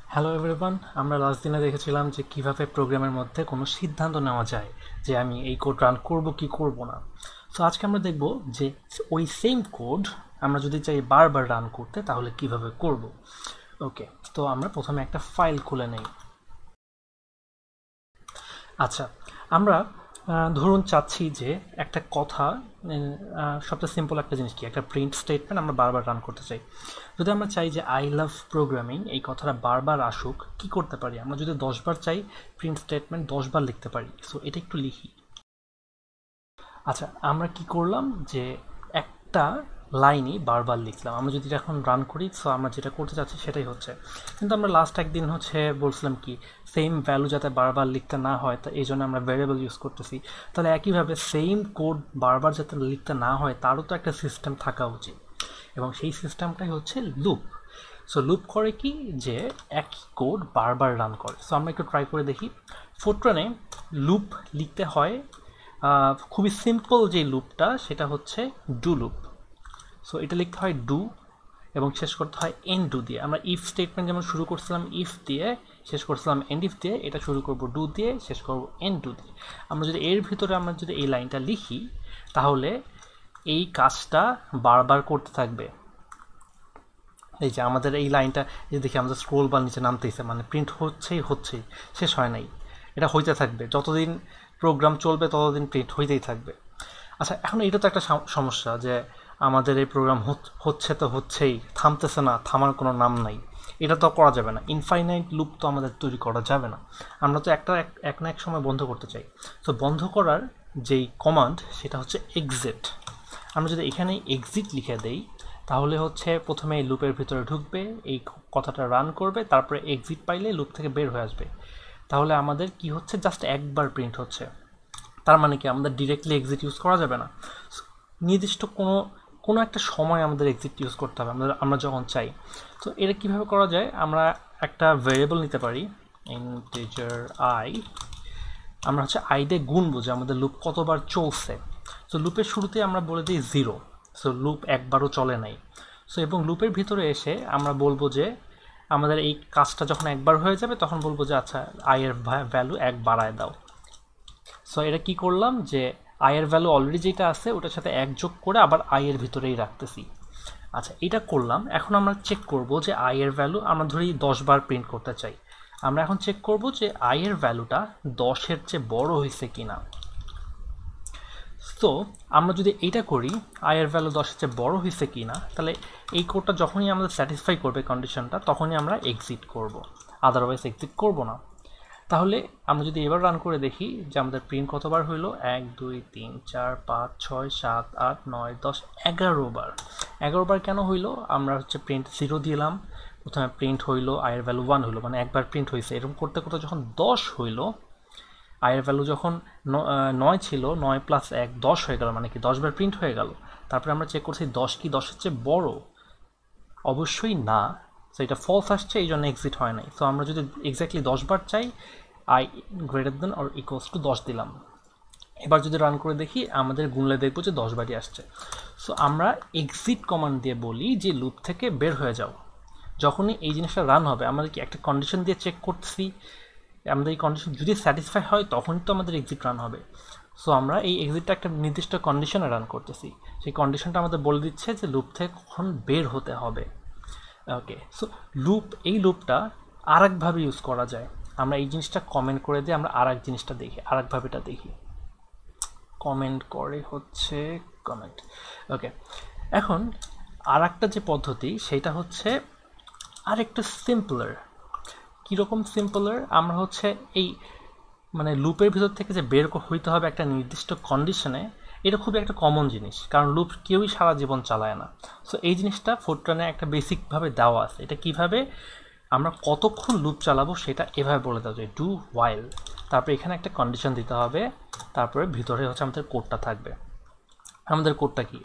Hello everyone, আমরা last দিনে দেখেছিলাম যে কিভাবে প্রোগ্রামের মধ্যে কোনো সিদ্ধান্ত নেওয়া যায় যে আমি এই কোড রান করব কি করব না। সো আজকে আমরা দেখব যে ওই সেম কোড আমরা যদি চাই বারবার রান করতে তাহলে কিভাবে করব। ওকে, তো আমরা প্রথমে একটা ফাইল খুলে নেই। আচ্ছা, আমরা ধরুন চাচ্ছি যে একটা কথা, সবচেয়ে সিম্পল একটা জিনিস কি, একটা প্রিন্ট স্টেটমেন্ট আমরা বারবার রান করতে চাই। যদি আমরা চাই যে আই লাভ প্রোগ্রামিং এই কথাটা বারবার আসুক, কি করতে পারি? আমরা যদি 10 বার চাই প্রিন্ট স্টেটমেন্ট 10 বার লিখতে পারি। সো এটা একটু লিখি। আচ্ছা, আমরা কি করলাম যে একটা লাইনই বারবার লিখলাম। আমরা যদি এটা এখন রান করি, সো আমরা যেটা করতে চাচ্ছি সেটাই হচ্ছে। কিন্তু আমরা লাস্ট একদিন বলছিলাম কি সেম ভ্যালু যাতে বারবার লিখতে না হয়, তা এই জন্য আমরা ভ্যারিয়েবল ইউজ করতেছি। তাহলে একইভাবে সেম কোড বারবার যাতে লিখতে না হয় তারও তো একটা সিস্টেম থাকা উচিত, এবং সেই সিস্টেমটাই হচ্ছে লুপ। সো লুপ করে কি, যে একই কোড বারবার রান করে। সো আমরা একটু ট্রাই করে দেখি। ফোরট্রানে লুপ লিখতে হয়, খুবই সিম্পল যে লুপটা সেটা হচ্ছে ডু লুপ। সো এটা লিখতে হয় ডু এবং শেষ করতে হয় এন ডু দিয়ে। আমরা ইফ স্টেটমেন্ট যেমন শুরু করছিলাম ইফ দিয়ে, শেষ করছিলাম এন্ড ইফ দিয়ে, এটা শুরু করব ডু দিয়ে, শেষ করব এন ডু দিয়ে। আমরা যদি এর ভিতরে আমরা যদি এই লাইনটা লিখি তাহলে এই কাজটা বারবার করতে থাকবে। এই যে আমাদের এই লাইনটা, যে দেখি আমাদের স্ক্রোল বার নিচে নামতেছে, মানে প্রিন্ট হচ্ছেই, শেষ হয় নাই। এটা হইতে থাকবে, যতদিন প্রোগ্রাম চলবে ততদিন প্রিন্ট হইতেই থাকবে। আচ্ছা, এখন এটা তো একটা সমস্যা যে আমাদের এই প্রোগ্রাম হচ্ছে তো হচ্ছেই, থামতেছে না, থামার কোনো নাম নাই। এটা তো করা যাবে না, ইনফাইনাইট লুপ তো আমাদের তৈরি করা যাবে না। আমরা তো এক না এক সময় বন্ধ করতে চাই। তো বন্ধ করার যেই কমান্ড সেটা হচ্ছে এক্সিট। আমরা যদি এখানে এক্সিট লিখে দেই তাহলে প্রথমে এই লুপের ভিতরে ঢুকবে, এই কথাটা রান করবে, তারপরে এক্সিট পাইলে লুপ থেকে বের হয়ে আসবে। তাহলে আমাদের কি হচ্ছে, জাস্ট একবার প্রিন্ট হচ্ছে। তার মানে কি আমাদের ডিরেক্টলি এক্সিট ইউজ করা যাবে না, নির্দিষ্ট কোনো একটা সময় আমাদের এক্সিট ইউজ করতে হবে আমরা যখন চাই। তো এটা কিভাবে করা যায়, আমরা একটা ভেরিয়েবল নিতে পারি ইন্টিজার আই। আমরা আই দিয়ে গুনবো যে আমাদের লুপ কতবার চলছে। সো লুপের শুরুতে আমরা বলে দিই 0। সো লুপ একবারও চলে নাই। সো এবং লুপের ভিতরে এসে আমরা বলবো যে আমাদের এই কাজটা যখন একবার হয়ে যাবে তখন বলবো যে আচ্ছা আই এর ভ্যালু 1 বাড়ায় দাও। সো এটা কি করলাম, যে আই এর ভ্যালু অলরেডি যেটা আছে ওটার সাথে 1 যোগ করে আবার আই এর ভিতরেই রাখতেছি। আচ্ছা, এটা করলাম। এখন আমরা চেক করব যে আই এর ভ্যালু, আমরা ধরি 10 বার প্রিন্ট করতে চাই। আমরা এখন চেক করব যে আই এর ভ্যালুটা 10-এর চেয়ে বড় হয়েছে কিনা। তো আমরা যদি এইটা করি, আই এর ভ্যালু 10-এর চেয়ে বড় হয়েছে কিনা, তাহলে এই কোডটা যখনই আমাদের স্যাটিসফাই করবে কন্ডিশনটা তখনই আমরা এক্সিট করব, আদারওয়াইজ এক্সিট করব না। তাহলে আমরা যদি এবার রান করে দেখি যে আমাদের প্রিন্ট কতবার হইলো, 1 2 3 4 5 6 7 8 9 10 11 বার। 11 বার কেন হইলো, আমরা প্রিন্ট 0 দিলাম, প্রথমে প্রিন্ট হইলো, আয়ের ভ্যালু 1 হইলো, মানে একবার প্রিন্ট হয়েছে। এরকম করতে করতে যখন 10 হইলো, আয়ের ভ্যালু যখন 9 ছিল, 9 + 1 10 হয়ে গেল, মানে কি 10 বার প্রিন্ট হয়ে গেল। তারপরে আমরা চেক করছি 10 কি 10-এর চেয়ে বড়, অবশ্যই না। সো এটা ফলস আসছে, এই জন্য এক্সিট হয় নাই। সো আমরা যদি এক্স্যাক্টলি 10 বার চাই, I greater than or equals to 10 দিলাম। এবার যদি রান করে দেখি আমাদের গুনলে দেখবো যে 10 বারই আসছে। সো আমরা এক্সিট কমান্ড দিয়ে বলি যে লুপ থেকে বের হয়ে যাও। যখনই এই জিনিসটা রান হবে, আমাদের কি একটা কন্ডিশন দিয়ে চেক করতেছি, আমাদের এই কন্ডিশন যদি স্যাটিসফাই হয় তখনই তো আমাদের এক্সিট রান হবে। সো আমরা এই এক্সিটটা একটা নির্দিষ্ট কন্ডিশনে রান করতেছি, সেই কন্ডিশনটা আমাদের বলে দিচ্ছে যে লুপ থেকে কখন বের হতে হবে। ওকে, সো এই লুপটা আর একভাবে ইউজ করা যায়। আমরা এই জিনিসটা কমেন্ট করে দিয়ে আমরা আর এক জিনিসটা দেখি, আর একভাবেটা দেখি। কমেন্ট করে কমেন্ট। ওকে, এখন আর একটা যে পদ্ধতি সেটা হচ্ছে আর একটু সিম্পলার। কীরকম সিম্পলার, আমরা এই মানে লুপের ভিতর থেকে যে বের হইতে হবে একটা নির্দিষ্ট কন্ডিশনে, এটা খুবই একটা কমন জিনিস, কারণ লুপ কেউই সারা জীবন চালায় না। সো এই জিনিসটা ফোরট্রানে একটা বেসিকভাবে দেওয়া আছে। এটা কিভাবে আমরা কতক্ষণ লুপ চালাবো সেটা এভাবে বলে দেওয়া যায়, ডু ওয়াইল, তারপরে এখানে একটা কন্ডিশন দিতে হবে, তারপরে ভিতরে আমাদের কোডটা থাকবে। আমাদের কোডটা কি,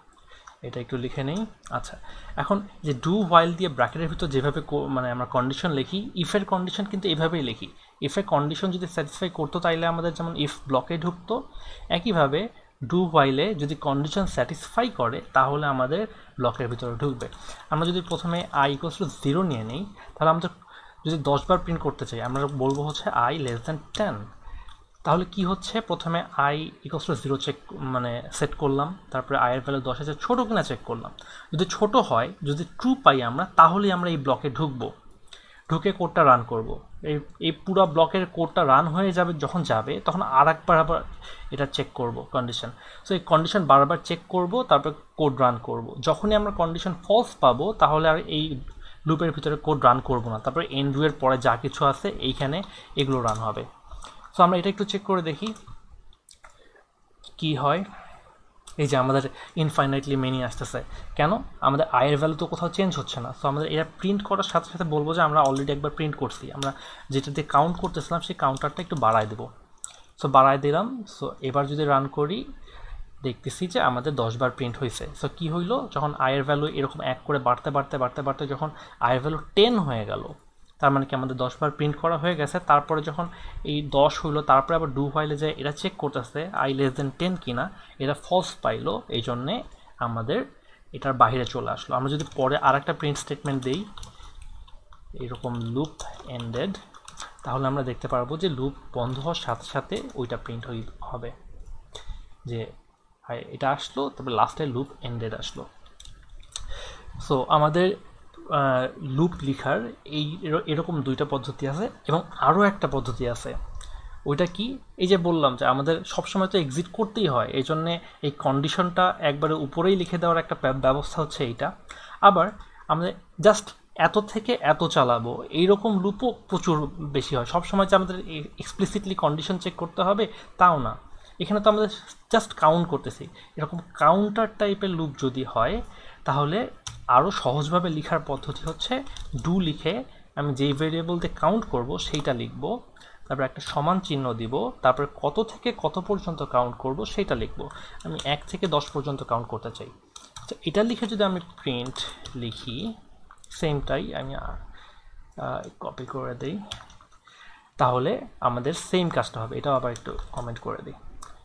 এটা একটু লিখে নেই। আচ্ছা, এখন যে ডু হোয়াইল দিয়ে ব্র্যাকেটের ভিতর যেভাবে মানে আমরা কন্ডিশন লিখি, ইফের কন্ডিশন কিন্তু এইভাবেই লিখি। ইফের কন্ডিশন যদি স্যাটিসফাই করতো তাইলে আমাদের যেমন ইফ ব্লকে ঢুকতো, একইভাবে ডু হোয়াইলে যদি কন্ডিশন স্যাটিসফাই করে তাহলে আমাদের ব্লকের ভিতরে ঢুকবে। আমরা যদি প্রথমে আই ইকুয়ালস টু 0 নিয়ে নিই, তাহলে আমাদের যদি 10 বার প্রিন্ট করতে চাই আমরা বলবো হচ্ছে i less than 10। তাহলে কি হচ্ছে, প্রথমে i ইকুয়ালস টু 0 চেক মানে সেট করলাম, তারপরে i এর ভ্যালু 10 এর ছোটো কিনা চেক করলাম। যদি ছোট হয়, যদি ট্রু পাই আমরা, তাহলেই আমরা এই ব্লকে ঢুকবো, ঢুকে কোডটা রান করব। এই পুরো ব্লকের কোডটা রান হয়ে যাবে, যখন যাবে তখন আরেকবার আবার এটা চেক করব কন্ডিশন। সো এই কন্ডিশন বারবার চেক করব, তারপর কোড রান করব। যখনই আমরা কন্ডিশন ফলস পাবো তাহলে আর এই লুপের ভিতরে কোড রান করব না, তারপরে এন্ড এর পরে যা কিছু আছে এইখানে এগুলো রান হবে। সো আমরা এটা একটু চেক করে দেখি কি হয়। এই যে আমাদের ইনফাইনাইটলি মেনি আসতেছে, কেন? আমাদের আয়ের ভ্যালু তো কোথাও চেঞ্জ হচ্ছে না। সো আমাদের এটা প্রিন্ট করার সাথে সাথে বলবো যে আমরা অলরেডি একবার প্রিন্ট করছি, আমরা যেটা দিয়ে কাউন্ট করতেছিলাম সেই কাউন্টারটা একটু বাড়ায় দেবো। সো বাড়ায় দিলাম। সো এবার যদি রান করি দেখতেছি যে আমাদের 10 বার প্রিন্ট হয়েছে। সো কী হইলো, যখন আয়ের ভ্যালু এরকম এক করে বাড়তে বাড়তে বাড়তে বাড়তে যখন আয়ের ভ্যালু 10 হয়ে গেল, তার মানে কি আমাদের 10 বার প্রিন্ট করা হয়ে গেছে। তারপরে যখন এই 10 হইলো, তারপরে আবার ডু হোয়াইলে যায় এটা চেক করতেছে i less than 10 কিনা, এটা ফলস পাইলো, এই জন্যে আমাদের এটার বাইরে চলে আসলো। আমরা যদি পরে আর একটা প্রিন্ট স্টেটমেন্ট দিই এরকম লুপ এন্ডেড, তাহলে আমরা দেখতে পারবো যে লুপ বন্ধ হওয়ার সাথে সাথে ওইটা প্রিন্ট হবে যে এটা আসলো, তারপরে লাস্টে লুপ এন্ডেড আসলো। সো আমাদের লুপ লিখার এরকম দুইটা পদ্ধতি আছে, এবং আরও একটা পদ্ধতি আছে। ওইটা কি, এই যে বললাম যে আমাদের সবসময় তো এক্সিট করতেই হয়, এই জন্যে এই কন্ডিশনটা একবারে উপরেই লিখে দেওয়ার একটা ব্যবস্থা হচ্ছে এইটা। আবার আমাদের জাস্ট এত থেকে এত চালাবো এইরকম লুপও প্রচুর বেশি হয়। সবসময় যে আমাদের এক্সপ্লিসিটলি কন্ডিশন চেক করতে হবে তাও না, এখানে তো আমাদের জাস্ট কাউন্ট করতেছি। এরকম কাউন্টার টাইপের লুপ যদি হয় তাহলে আরও সহজভাবে লেখার পদ্ধতি হচ্ছে ডু লিখে আমি যেই ভেরিয়েবল দিয়ে কাউন্ট করব সেইটা লিখব, তারপর একটা সমান চিহ্ন দিব, তারপর কত থেকে কত পর্যন্ত কাউন্ট করব সেটা লিখব। আমি 1 থেকে 10 পর্যন্ত কাউন্ট করতে চাই। তো এটা লিখে যদি আমি প্রিন্ট লিখি, সেমটাই আমি কপি করে দিই, তাহলে আমাদের সেম কাজটা হবে। এটাও আবার একটু কমেন্ট করে দিই।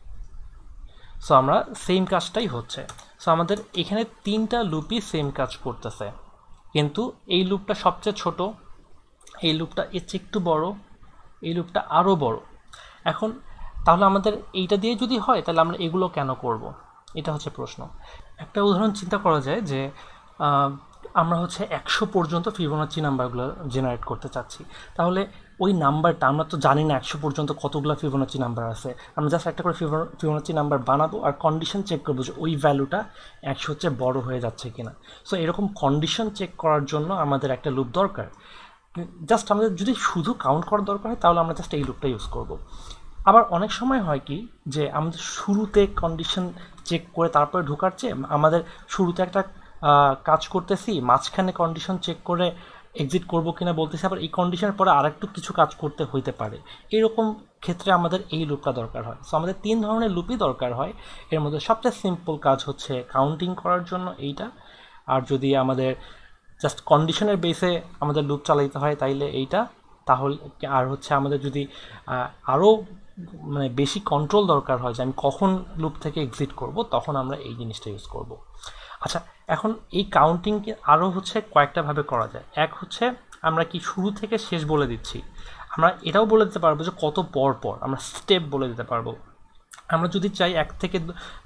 সো আমরা সেম কাজটাই হচ্ছে। সো আমাদের এখানে 3টা লুপই সেম কাজ করতেছে, কিন্তু এই লুপটা সবচেয়ে ছোট, এই লুপটা এর চেয়ে একটু বড়, এই লুপটা আরও বড়। এখন তাহলে আমাদের এইটা দিয়ে যদি হয় তাহলে আমরা এগুলো কেন করব, এটা হচ্ছে প্রশ্ন। একটা উদাহরণ চিন্তা করা যায় যে আমরা হচ্ছে 100 পর্যন্ত ফিবোনাচি নাম্বারগুলো জেনারেট করতে চাচ্ছি। তাহলে ওই নাম্বারটা আমরা তো জানি না 100 পর্যন্ত কতগুলো ফিবোনাচি নাম্বার আছে, আমরা জাস্ট একটা করে ফিবোনাচি নাম্বার বানাবো আর কন্ডিশন চেক করবো যে ওই ভ্যালুটা 100 চেয়ে বড় হয়ে যাচ্ছে কিনা। সো এরকম কন্ডিশন চেক করার জন্য আমাদের একটা লুপ দরকার। জাস্ট আমাদের যদি শুধু কাউন্ট করার দরকার হয় তাহলে আমরা জাস্ট এই লুপটা ইউজ করব। আবার অনেক সময় হয় কি যে আমাদের শুরুতে কন্ডিশন চেক করে তারপরে ঢোকার চেয়ে আমাদের শুরুতে একটা কাজ করতেছি, মাঝখানে কন্ডিশন চেক করে এক্সিট করবো কিনা বলতেছি, আবার এই কন্ডিশনের পরে আরেকটু কিছু কাজ করতে হইতে পারে। এরকম ক্ষেত্রে আমাদের এই লুপটা দরকার হয়। সো আমাদের 3 ধরনের লুপই দরকার হয়। এর মধ্যে সবচেয়ে সিম্পল কাজ হচ্ছে কাউন্টিং করার জন্য এইটা, আর যদি আমাদের জাস্ট কন্ডিশনের বেসে আমাদের লুপ চালাইতে হয় তাইলে এইটা। তাহলে আর হচ্ছে আমাদের যদি আরও মানে বেশি কন্ট্রোল দরকার হয় যে আমি কখন লুপ থেকে এক্সিট করব, তখন আমরা এই জিনিসটা ইউজ করব। আচ্ছা, এখন এই কাউন্টিংকে আরও হচ্ছে কয়েকটা ভাবে করা যায়। এক হচ্ছে আমরা কি শুরু থেকে শেষ বলে দিচ্ছি, আমরা এটাও বলে দিতে পারবো যে কত পর পর, আমরা স্টেপ বলে দিতে পারবো। আমরা যদি চাই 1 থেকে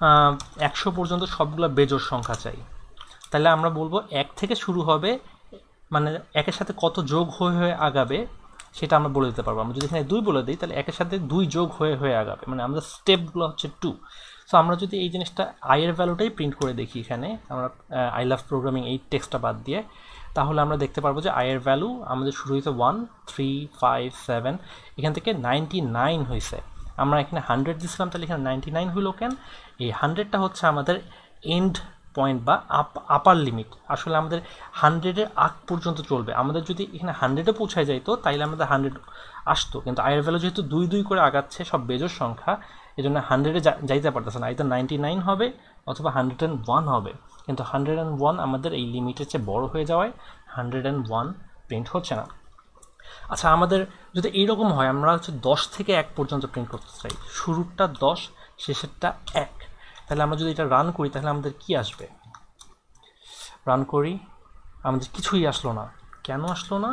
100 পর্যন্ত সবগুলো বেজোড় সংখ্যা চাই, তাহলে আমরা বলবো 1 থেকে শুরু হবে, মানে 1-এর সাথে কত যোগ হয়ে হয়ে আগাবে সেটা আমরা বলে দিতে পারবো। আমরা যদি এখানে 2 বলে দিই তাহলে 1-এর সাথে 2 যোগ হয়ে হয়ে আগাবে, মানে আমাদের স্টেপগুলো হচ্ছে 2। সো আমরা যদি এই জিনিসটা আইয়ের ভ্যালুটাই প্রিন্ট করে দেখি, এখানে আমরা আই লাভ প্রোগ্রামিং এই টেক্সটটা বাদ দিয়ে, তাহলে আমরা দেখতে পারবো যে আইয়ের ভ্যালু আমাদের শুরু হয়েছে 1 3 5 7, এখান থেকে 99 হয়েছে। আমরা এখানে 100 দিয়েছিলাম, তাহলে এখানে 99 হইল কেন? এই 100টা হচ্ছে আমাদের এন্ড পয়েন্ট বা আপার লিমিট। আসলে আমাদের 100-এর আগ পর্যন্ত চলবে। আমাদের যদি এখানে 100-এ পৌঁছায় যাইতো তাইলে আমাদের 100 আসতো, কিন্তু আয়ের ভ্যালু যেহেতু 2 2 করে আগাচ্ছে সব বেজোড় সংখ্যা, এই জন্য 100-এ যাইতে পারতেছে না। এটা 99 হবে অথবা 101 হবে, কিন্তু 101 আমাদের এই লিমিটের চেয়ে বড় হয়ে যাওয়ায় 101 প্রিন্ট হচ্ছে না। আচ্ছা, আমাদের যদি এইরকম হয়, আমরা হচ্ছে 10 থেকে 1 পর্যন্ত প্রিন্ট করতে চাই, শুরুরটা 10 শেষেরটা 1, তাহলে আমরা যদি এটা রান করি তাহলে আমাদের কি আসবে? রান করি, আমাদের কিছুই আসলো না। কেন আসলো না?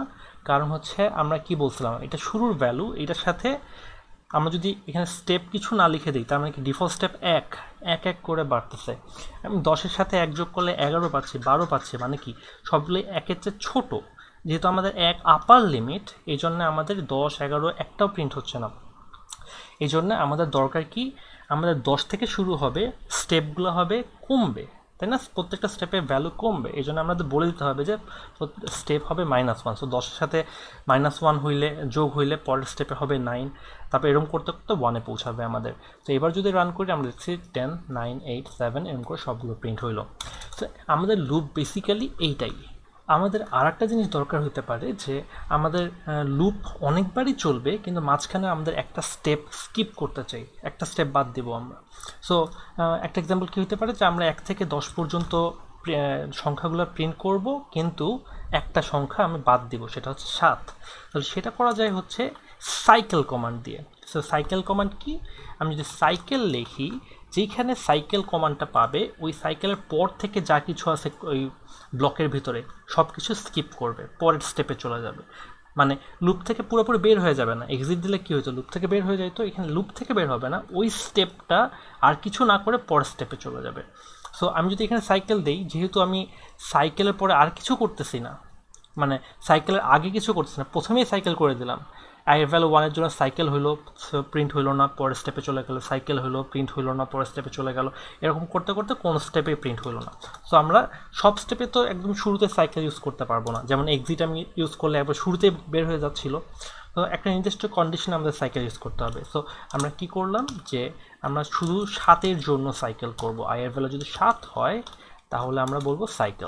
কারণ হচ্ছে আমরা কি বলছিলাম, এটা শুরুর ভ্যালু, এটার সাথে আমরা যদি এখানে স্টেপ কিছু না লিখে দিই তার মানে কি ডিফল্ট স্টেপ এক এক এক করে বাড়তেছে। আমি 10-এর সাথে 1 যোগ করলে 11 পাচ্ছি, 12 পাচ্ছি, মানে কি সবগুলোই একের চেয়ে ছোট। যেহেতু আমাদের এক আপার লিমিট, এই জন্য আমাদের 10, 11 একটাও প্রিন্ট হচ্ছে না। এই জন্য আমাদের দরকার কি, আমাদের 10 থেকে শুরু হবে, স্টেপগুলো হবে কমবে, তাই না? প্রত্যেকটা স্টেপের ভ্যালু কমবে, এই জন্য আমাদের বলে দিতে হবে যে স্টেপ হবে -1। সো 10-এর সাথে -1 হইলে, যোগ হইলে পরের স্টেপে হবে 9, তারপর এরকম করতে করতে 1-এ পৌঁছাবে আমাদের। তো এবার যদি রান করি আমরা দেখছি 10, 9, 8, 7 এরকম করে সবগুলো প্রিন্ট হইলো। তো আমাদের লুপ বেসিক্যালি এইটাই। আমাদের আর একটা জিনিস দরকার হতে পারে যে আমাদের লুপ অনেকবারই চলবে, কিন্তু মাঝখানে আমাদের একটা স্টেপ স্কিপ করতে চাই, একটা স্টেপ বাদ দেবো আমরা। সো একটা এক্সাম্পল কী হতে পারে যে আমরা 1 থেকে 10 পর্যন্ত সংখ্যাগুলো প্রিন্ট করব, কিন্তু একটা সংখ্যা আমি বাদ দিব, সেটা হচ্ছে 7। তাহলে সেটা করা যায় হচ্ছে সাইকেল কমান্ড দিয়ে। সো সাইকেল কমান্ড কি, আমি যদি সাইকেল লিখি, যেখানে সাইকেল কমান্ডটা পাবে ওই সাইকেলের পর থেকে যা কিছু আছে ওই ব্লকের ভিতরে সব কিছু স্কিপ করবে, পরের স্টেপে চলে যাবে। মানে লুপ থেকে পুরোপুরি বের হয়ে যাবে না। এক্সিট দিলে কী হতো, লুপ থেকে বের হয়ে যায়, তো এখানে লুপ থেকে বের হবে না, ওই স্টেপটা আর কিছু না করে পরের স্টেপে চলে যাবে। সো আমি যদি এখানে সাইকেল দেই, যেহেতু আমি সাইকেলের পরে আর কিছু করতেছি না, মানে সাইকেলের আগে কিছু করতেছি না, প্রথমেই সাইকেল করে দিলাম, আইয়ের ভ্যালু 1-এর জন্য সাইকেল হইলো, প্রিন্ট হইলো না, পরের স্টেপে চলে গেল, সাইকেল হইলো, প্রিন্ট হইলো না, পরের স্টেপে চলে গেল, এরকম করতে করতে কোনো স্টেপে প্রিন্ট হইলো না। সো আমরা সব স্টেপে তো একদম শুরুতে সাইকেল ইউজ করতে পারবো না, যেমন এক্সিট আমি ইউজ করলে একবার শুরুতে বের হয়ে যাচ্ছিলো। তো একটা নির্দিষ্ট কন্ডিশনে আমাদের সাইকেল ইউজ করতে হবে। সো আমরা কি করলাম যে আমরা শুধু 7-এর জন্য সাইকেল করব। আইয়ের ভ্যালু যদি 7 হয় তাহলে আমরা বলবো সাইকেল।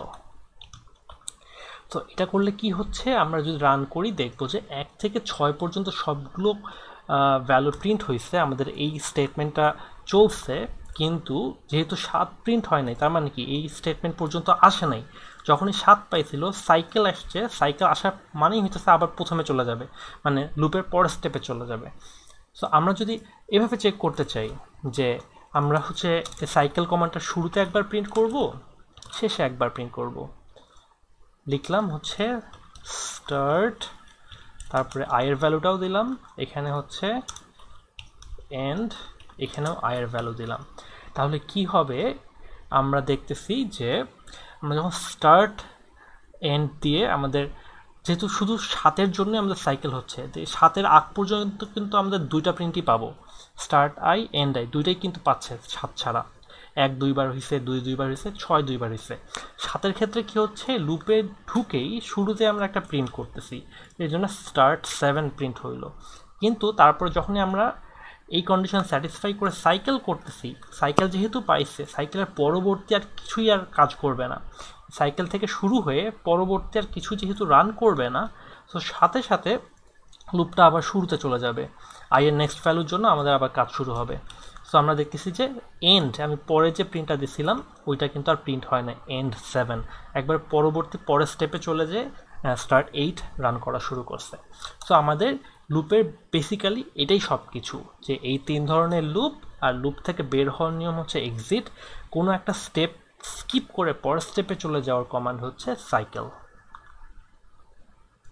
তো এটা করলে কি হচ্ছে, আমরা যদি রান করি দেখবো যে 1 থেকে 6 পর্যন্ত সবগুলো ভ্যালু প্রিন্ট হয়েছে, আমাদের এই স্টেটমেন্টটা চলছে, কিন্তু যেহেতু 7 প্রিন্ট হয় নাই, তার মানে কি এই স্টেটমেন্ট পর্যন্ত আসে নাই। যখনই 7 পাইছিল সাইকেল আসছে, সাইকেল আসার মানেই হইতেছে আবার প্রথমে চলে যাবে, মানে লুপের পরের স্টেপে চলে যাবে। সো আমরা যদি এভাবে চেক করতে চাই যে আমরা হচ্ছে সাইকেল কমান্ডটা শুরুতে একবার প্রিন্ট করব, শেষে একবার প্রিন্ট করব, লিখলাম হচ্ছে স্টার্ট, তারপরে আয়ের ভ্যালুটাও দিলাম, এখানে হচ্ছে এন্ড, এখানেও আয়ের ভ্যালু দিলাম। তাহলে কি হবে, আমরা দেখতেছি যে আমরা যখন স্টার্ট এন্ড দিয়ে আমাদের, যেহেতু শুধু 7-এর জন্য আমাদের সাইকেল হচ্ছে, 7-এর আগ পর্যন্ত কিন্তু আমাদের দুইটা প্রিন্টই পাবো, স্টার্ট আই এন্ড আই দুইটাই কিন্তু পাচ্ছে 7 ছাড়া। 1 2বার হয়েছে, 2 2বার হয়েছে, 6 2বার হয়েছে। 7-এর ক্ষেত্রে কি হচ্ছে, লুপে ঢুকেই শুরুতে আমরা একটা প্রিন্ট করতেছি, এই জন্য স্টার্ট 7 প্রিন্ট হইলো। কিন্তু তারপর যখনই আমরা এই কন্ডিশন স্যাটিসফাই করে সাইকেল করতেছি, সাইকেল যেহেতু পাইছে, সাইকেলের পরবর্তী আর কিছুই আর কাজ করবে না, সাইকেল থেকে শুরু হয়ে পরবর্তী আর কিছু যেহেতু রান করবে না, তো সাথে সাথে লুপটা আবার শুরুতে চলে যাবে, আইয়ের নেক্সট ভ্যালুর জন্য আমাদের আবার কাজ শুরু হবে। সো আমরা দেখতেছি যে এন্ড, আমি পরে যে প্রিন্টটা দিছিলাম ওইটা কিন্তু আর প্রিন্ট হয় না, এন্ড 7 একবার পরবর্তী পরের স্টেপে চলে যেয়ে স্টার্ট 8 রান করা শুরু করছে। সো আমাদের লুপের বেসিক্যালি এটাই সব কিছু, যে এই 3 ধরনের লুপ, আর লুপ থেকে বের হওয়ার নিয়ম হচ্ছে এক্সিট, কোনো একটা স্টেপ স্কিপ করে পরের স্টেপে চলে যাওয়ার কমান্ড হচ্ছে সাইকেল।